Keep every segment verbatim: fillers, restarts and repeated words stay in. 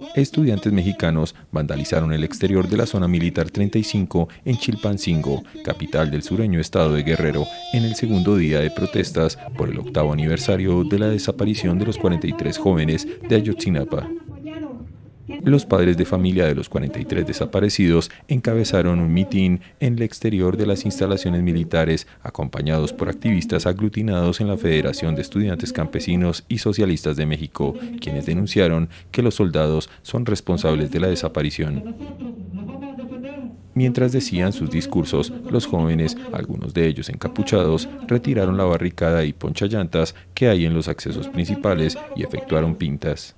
Estudiantes mexicanos vandalizaron el exterior de la zona militar treinta y cinco en Chilpancingo, capital del sureño estado de Guerrero, en el segundo día de protestas por el octavo aniversario de la desaparición de los cuarenta y tres jóvenes de Ayotzinapa. Los padres de familia de los cuarenta y tres desaparecidos encabezaron un mitin en el exterior de las instalaciones militares, acompañados por activistas aglutinados en la Federación de Estudiantes Campesinos y Socialistas de México, quienes denunciaron que los soldados son responsables de la desaparición. Mientras decían sus discursos, los jóvenes, algunos de ellos encapuchados, retiraron la barricada y ponchallantas que hay en los accesos principales y efectuaron pintas.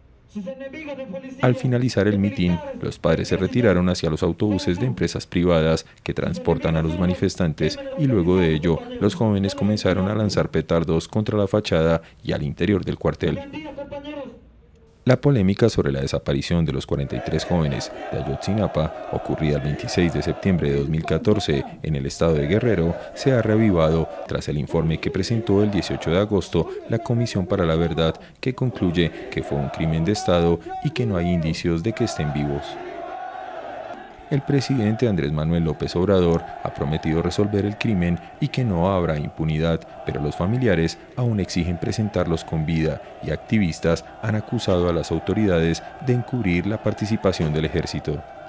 Al finalizar el mitin, los padres se retiraron hacia los autobuses de empresas privadas que transportan a los manifestantes y luego de ello, los jóvenes comenzaron a lanzar petardos contra la fachada y al interior del cuartel. La polémica sobre la desaparición de los cuarenta y tres jóvenes de Ayotzinapa, ocurrida el veintiséis de septiembre de dos mil catorce en el estado de Guerrero, se ha reavivado tras el informe que presentó el dieciocho de agosto la Comisión para la Verdad, que concluye que fue un crimen de Estado y que no hay indicios de que estén vivos. El presidente Andrés Manuel López Obrador ha prometido resolver el crimen y que no habrá impunidad, pero los familiares aún exigen presentarlos con vida y activistas han acusado a las autoridades de encubrir la participación del ejército.